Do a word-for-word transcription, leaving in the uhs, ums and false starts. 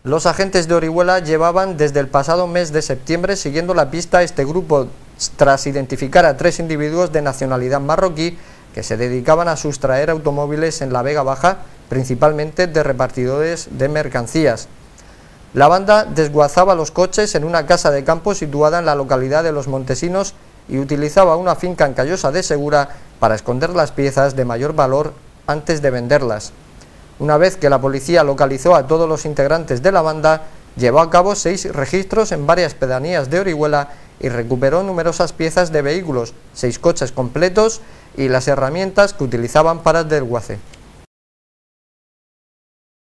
Los agentes de Orihuela llevaban desde el pasado mes de septiembre siguiendo la pista a este grupo tras identificar a tres individuos de nacionalidad marroquí que se dedicaban a sustraer automóviles en la Vega Baja, principalmente de repartidores de mercancías. La banda desguazaba los coches en una casa de campo situada en la localidad de Los Montesinos y utilizaba una finca en Callosa de Segura para esconder las piezas de mayor valor antes de venderlas. Una vez que la policía localizó a todos los integrantes de la banda, llevó a cabo seis registros en varias pedanías de Orihuela y recuperó numerosas piezas de vehículos, seis coches completos y las herramientas que utilizaban para el desguace.